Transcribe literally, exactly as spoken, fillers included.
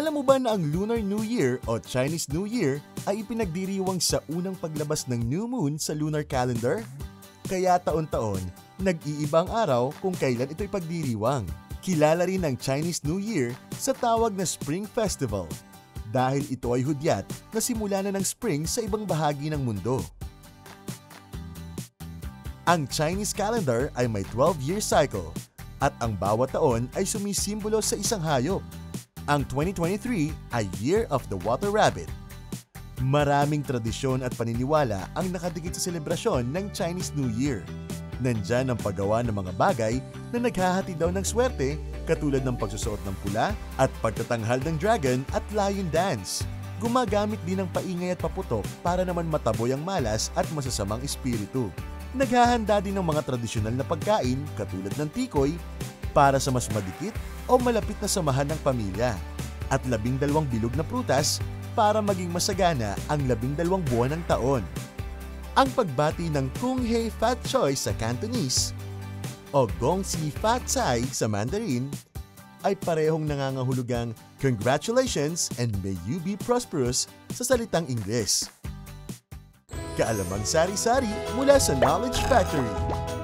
Alam mo ba na ang Lunar New Year o Chinese New Year ay ipinagdiriwang sa unang paglabas ng new moon sa lunar calendar? Kaya taon-taon, nag-iibang araw kung kailan ito ipagdiriwang. Kilala rin ang Chinese New Year sa tawag na Spring Festival dahil ito ay hudyat na simula na ng spring sa ibang bahagi ng mundo. Ang Chinese calendar ay may twelve-year cycle at ang bawat taon ay sumisimbolo sa isang hayop. Ang twenty twenty-three ay Year of the Water Rabbit. Maraming tradisyon at paniniwala ang nakadikit sa selebrasyon ng Chinese New Year. Nandyan ang paggawa ng mga bagay na naghahatid daw ng swerte katulad ng pagsusuot ng pula at pagtatanghal ng dragon at lion dance. Gumagamit din ng paingay at paputok para naman mataboy ang malas at masasamang espiritu. Naghahanda din ng mga tradisyonal na pagkain katulad ng tikoy para sa mas madikit o malapit na samahan ng pamilya at labing dalawang bilog na prutas para maging masagana ang labing dalawang buwan ng taon. Ang pagbati ng Kung Hei Fat Choi sa Cantonese o Gong Si Fat Cai sa Mandarin ay parehong nangangahulugang congratulations and may you be prosperous sa salitang Ingles. Kaalamang sari-sari mula sa Knowledge Factory.